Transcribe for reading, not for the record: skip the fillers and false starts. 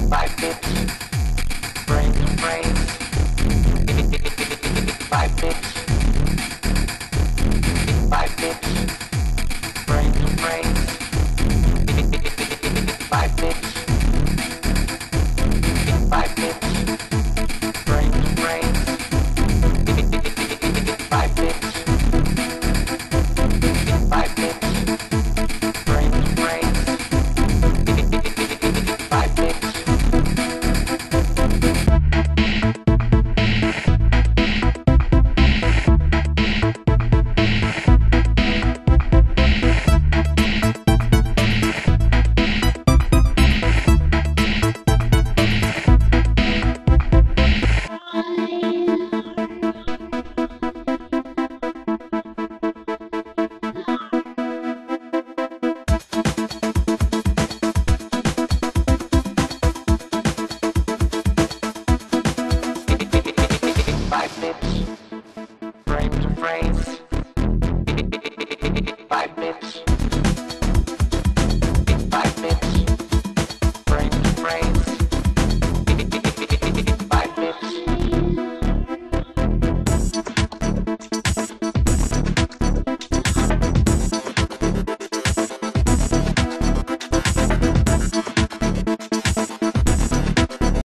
Five bits, brains to brains. 5 bits, 5 bits, brains to brains. 5 bits, 5 bits, brains to brains. 5 bits, 5 bits, brains to brains. 5 bits. Five bits, brains to brains.